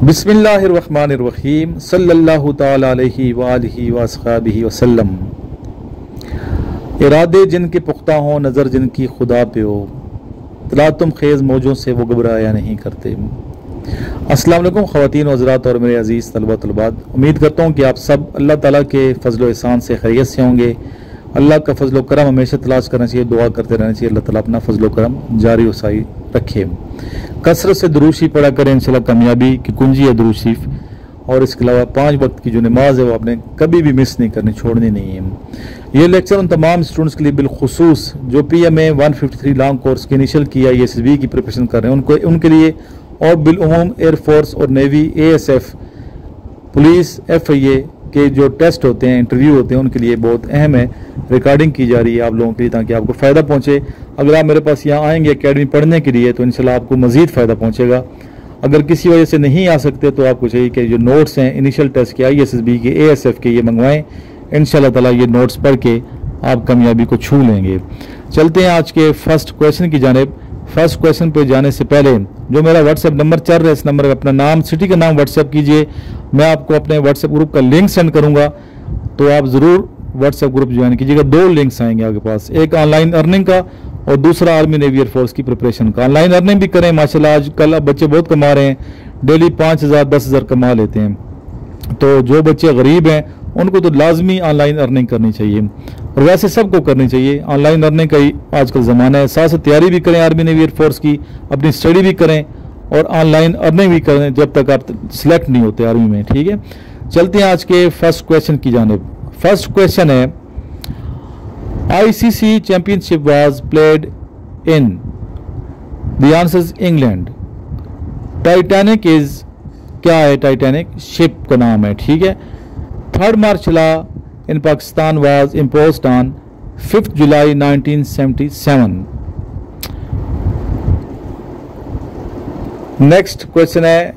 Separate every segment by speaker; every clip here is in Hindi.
Speaker 1: बिस्मिल्लाहिर्रहमानिर्रहीम सल्लल्लाहु ताला अलैहि वालिहि वसहबिहि वसल्लम। इरादे जिनके पुख्ता हों, नज़र जिनकी खुदा पे हो, तलातुम खेज़ मौजों से वो घबराया नहीं करते। अस्सलाम वालेकुम ख़वातीन व हज़रात और मेरे अज़ीज़ तलबा तलबात, उम्मीद करता हूँ कि आप सब अल्लाह ताला के फ़ज़ल व एहसान से खैरियत से होंगे। अल्लाह का फ़ज़ल व करम हमेशा तलाश करना चाहिए, दुआ करते रहना चाहिए, अल्लाह ताला अपना फ़ज़ल व करम जारी व साई रखे। कसरत से दुरूशी पढ़ा करें, इंशाल्लाह कामयाबी की कुंजी है दुरूद शरीफ। और इसके अलावा 5 वक्त की जो नमाज है वो आपने कभी भी मिस नहीं करनी, छोड़नी नहीं है। ये लेक्चर उन तमाम स्टूडेंट्स के लिए बिलखुसूस जो PMA 153 लॉन्ग कोर्स की इनिशियल किया ISSB की प्रिपरेशन कर रहे हैं उनके लिए, और बिलउमूम एयरफोर्स और नेवी, ASF, पुलिस, FIA के जो टेस्ट होते हैं, इंटरव्यू होते हैं, उनके लिए बहुत अहम है। रिकॉर्डिंग की जा रही है आप लोगों के लिए ताकि आपको फ़ायदा पहुंचे। अगर आप मेरे पास यहाँ आएंगे एकेडमी पढ़ने के लिए तो इंशाल्लाह आपको मज़ीद फ़ायदा पहुंचेगा। अगर किसी वजह से नहीं आ सकते तो आपको चाहिए कि जो नोट्स हैं इनिशियल टेस्ट के, ISSB के, ASF के, ये मंगवाएं। इंशाल्लाह ताला ये नोट्स पढ़ के आप कामयाबी को छू लेंगे। चलते हैं आज के फर्स्ट क्वेश्चन की जानिब। फर्स्ट क्वेश्चन पे जाने से पहले जो मेरा व्हाट्सएप नंबर चल रहा है, इस नंबर पर अपना नाम, सिटी का नाम व्हाट्सएप कीजिए। मैं आपको अपने व्हाट्सएप ग्रुप का लिंक सेंड करूंगा, तो आप ज़रूर व्हाट्सएप ग्रुप ज्वाइन कीजिएगा। 2 लिंक्स आएंगे आपके पास, एक ऑनलाइन अर्निंग का और दूसरा आर्मी नेवी एयरफोर्स की प्रिपरेशन का। ऑनलाइन अर्निंग भी करें, माशाल्लाह आजकल अब बच्चे बहुत कमा रहे हैं, डेली 5,000 10,000 कमा लेते हैं। तो जो बच्चे गरीब हैं उनको तो लाजमी ऑनलाइन अर्निंग करनी चाहिए, और वैसे सबको करनी चाहिए। ऑनलाइन अर्निंग का ही आजकल ज़माना है। साथ साथ तैयारी भी करें आर्मी नेवी एयरफोर्स की, अपनी स्टडी भी करें और ऑनलाइन अर्निंग भी करें जब तक आप सिलेक्ट नहीं होते आर्मी में। ठीक है, चलते हैं आज के फर्स्ट क्वेश्चन की जानिब। फर्स्ट क्वेश्चन है, ICC championship was played in, the answer is England. Titanic is, क्या है टाइटैनिक? शिप का नाम है। ठीक है। Third martial law in Pakistan was imposed on 5 July 1977। Next question है,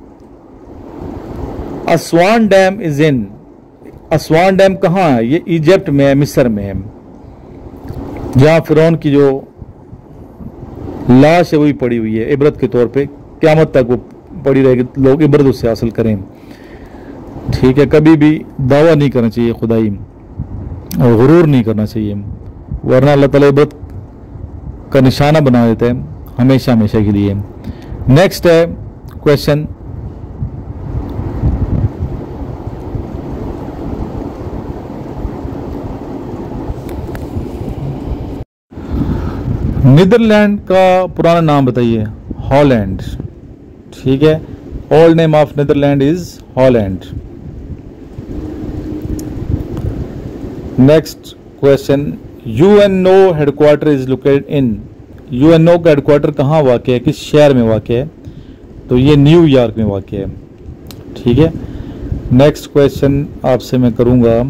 Speaker 1: Aswan dam is in, Aswan dam कहाँ है? ये इजिप्ट में है, मिस्र में है, जहां फिरौन की जो लाश है वही पड़ी हुई है इबरत के तौर पे। क़यामत तक वो पड़ी रहेगी, लोग इबरत उससे हासिल करें। ठीक है, कभी भी दावा नहीं करना चाहिए खुदाई, और गुरूर नहीं करना चाहिए, वरना अल्लाह ताला इबरत का निशाना बना देता है हमेशा हमेशा के लिए। नेक्स्ट है क्वेश्चन, नीदरलैंड का पुराना नाम बताइए। हॉलैंड। ठीक है, old name of Netherland is Holland. Next question, UNO headquarter is located in, UNO का हेडक्वार्टर कहाँ वाक़ है, किस शहर में वाक़ है? तो ये न्यूयॉर्क में वाक़ है। ठीक है। नेक्स्ट क्वेश्चन आपसे मैं करूँगा,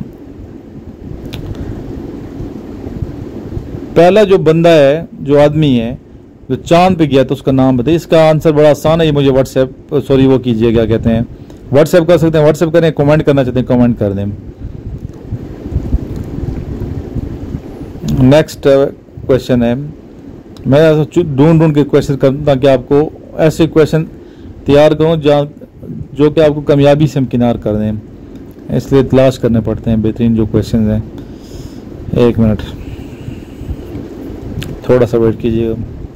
Speaker 1: पहला जो बंदा है, जो आदमी है जो चांद पे गया तो उसका नाम बताइए। इसका आंसर बड़ा आसान है, ये मुझे व्हाट्सएप, सॉरी वो कीजिए, क्या कहते हैं, व्हाट्सएप कर सकते हैं, व्हाट्सएप करें, कमेंट करना चाहते हैं कमेंट कर दें। नेक्स्ट क्वेश्चन है, मैं ढूंढ के क्वेश्चन करता ताकि आपको ऐसे क्वेश्चन तैयार करूँ जो कि आपको कामयाबी से हमकिनार कर दें, इसलिए तलाश करने पड़ते हैं बेहतरीन जो क्वेश्चन हैं। 1 मिनट, थोड़ा सा वेट कीजिएगा।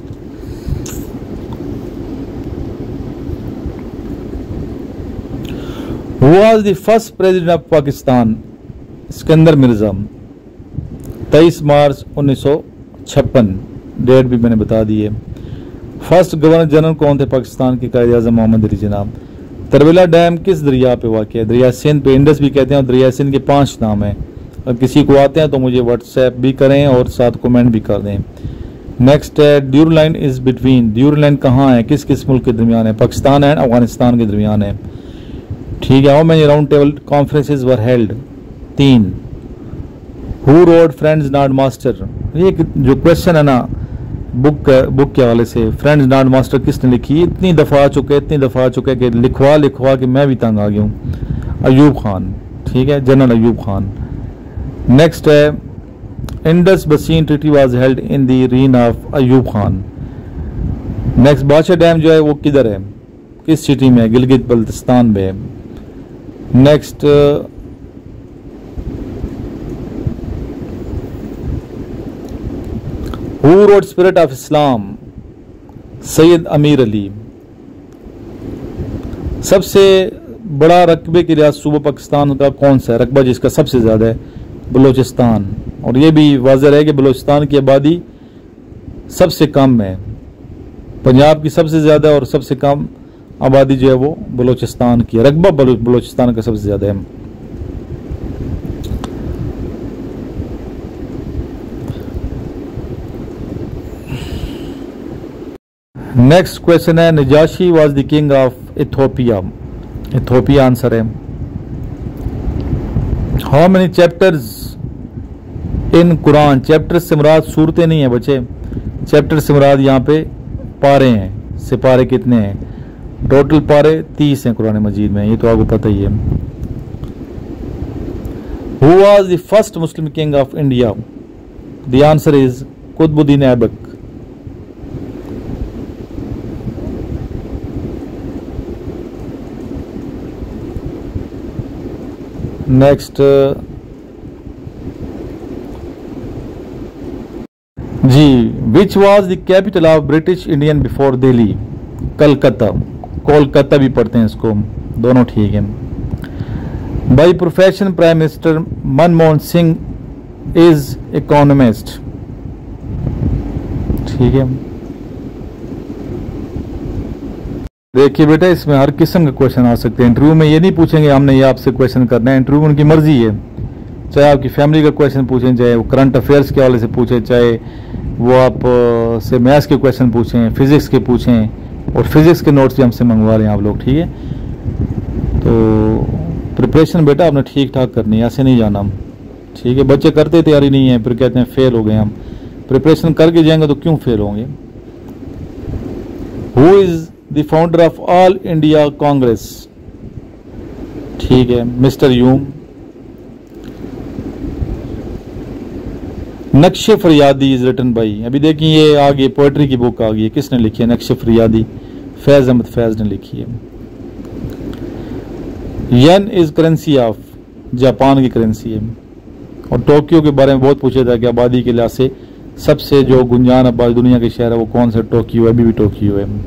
Speaker 1: Who was the first president of Pakistan? Sikander Mirza, 23 March 1956, date भी मैंने बता दी है। फर्स्ट गवर्नर जनरल कौन थे पाकिस्तान के? कायद आज़म मोहम्मद अली जनाब। तरबेला डैम किस दरिया पे वाक़ है? दरिया सिंध पे, इंडस भी कहते हैं, और दरिया सिंध के 5 नाम हैं। अगर किसी को आते हैं तो मुझे व्हाट्सएप भी करें और साथ कमेंट भी कर दें। नेक्स्ट है, Durand line is between, Durand line कहाँ है, किस किस मुल्क के दरमियान है? पाकिस्तान एंड अफगानिस्तान के दरमियान है। ठीक है। How many round table conferences were held? 3। Who wrote friends not masters? ये जो क्वेश्चन है ना बुक के हवाले से, फ्रेंड्स नॉट मास्टर किसने लिखी? इतनी दफ़ा आ चुके कि लिखवा के मैं भी तंग आ गया हूँ। अयूब खान। ठीक है, जनरल अयूब खान। नेक्स्ट है, Indus basin treaty was held in the reign of Ayub Khan. Next, बादशाह डैम जो है वो किधर है? किस सिटी में है? गिलगित बल्तिस्तान में है। Next, who wrote spirit of Islam? Syed Ameer Ali. सबसे बड़ा रकबे की रियासत सूबा पाकिस्तान का कौन सा है? रकबा जिसका सबसे ज़्यादा है बलूचिस्तान। और ये भी वाज़ेह है कि बलूचिस्तान की आबादी सबसे कम है। पंजाब की सबसे ज़्यादा और सबसे कम आबादी जो है वो बलूचिस्तान की है। रकबा बलूचिस्तान का सबसे ज़्यादा है। नेक्स्ट क्वेश्चन है, Najashi was the king of Ethiopia. Ethiopia answer है। How many chapters in Quran? Chapter से मुराद सूरतें नहीं है बच्चे, चैप्टर से मुराद यहाँ पे पारे हैं। सिपारे कितने हैं? टोटल पारे 30 हैं कुरान मजीद में, ये तो आपको पता ही है। Who was the first Muslim king of India? The answer is Qutbuddin Aibak. Next जी, which was the capital of British Indian before Delhi? Calcutta. Kolkata भी पढ़ते हैं इसको, दोनों ठीक है। By profession prime minister Manmohan Singh is economist. ठीक है। देखिए बेटा, इसमें हर किस्म के क्वेश्चन आ सकते हैं। इंटरव्यू में ये नहीं पूछेंगे हमने ये आपसे क्वेश्चन करना है, इंटरव्यू उनकी मर्जी है। चाहे आपकी फैमिली का क्वेश्चन पूछें, चाहे वो करंट अफेयर्स के हवाले से पूछें, चाहे वो आप से मैथ्स के क्वेश्चन पूछें, फिजिक्स के पूछें, और फिजिक्स के नोट्स भी हमसे मंगवा रहे हैं आप लोग। ठीक है, तो प्रिपरेशन बेटा आपने ठीक ठाक करनी है, ऐसे नहीं जाना हम। ठीक है, बच्चे करते तैयारी नहीं है, फिर कहते हैं फेल हो गए हम। प्रिपरेशन करके जाएंगे तो क्यों फेल होंगे? Who is the founder of all India Congress? ठीक है, मिस्टर यूम। नक्शे फरियादी इज रिटन बाई, अभी देखिए ये आ गई पोएट्री की बुक आ गई है, किसने लिखी है? नक्शे फरियादी फैज अहमद फैज ने लिखी है। Yen is currency of, Japan की करेंसी है। और टोक्यो के बारे में बहुत पूछा था कि आबादी के लिहाज से सबसे जो गुंजान आबादी दुनिया के शहर है वो कौन सा? टोक्यो है, अभी भी टोक्यो है।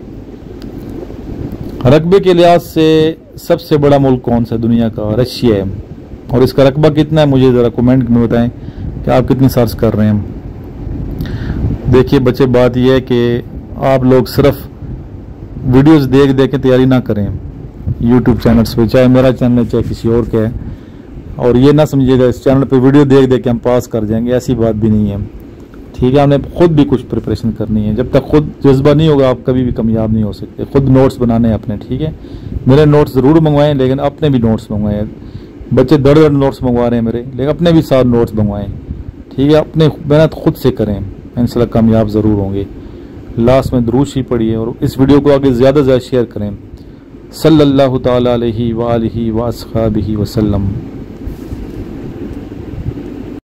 Speaker 1: रकबे के लिहाज से सबसे बड़ा मुल्क कौन सा दुनिया का? रशिया है। और इसका रकबा कितना है मुझे ज़रा कमेंट में बताएं कि आप कितनी सर्च कर रहे हैं। देखिए बच्चे, बात यह है कि आप लोग सिर्फ वीडियोस देख देख के तैयारी ना करें यूट्यूब चैनल्स पे, चाहे मेरा चैनल है चाहे किसी और का है। और ये ना समझिएगा इस चैनल पे वीडियो देख देख के हम पास कर जाएंगे, ऐसी बात भी नहीं है। ठीक है, हमने खुद भी कुछ प्रिपरेशन करनी है। जब तक खुद जज्बा नहीं होगा आप कभी भी कामयाब नहीं हो सकते। खुद नोट्स बनाने हैं अपने। ठीक है, मेरे नोट्स ज़रूर मंगवाएं, लेकिन अपने भी नोट्स मंगवाएं। बच्चे दर दर नोट्स मंगवा रहे हैं मेरे, लेकिन अपने भी साथ नोट्स मंगवाएं। ठीक है, अपने मेहनत खुद से करें, इंशाल्लाह कामयाब ज़रूर होंगे। लास्ट में दुरूद शरीफ पढ़िए और इस वीडियो को आगे ज़्यादा से ज़्यादा शेयर करें। सल्लल्लाहु ताला अलैहि व आलिहि व अस्हाबिहि वसल्लम।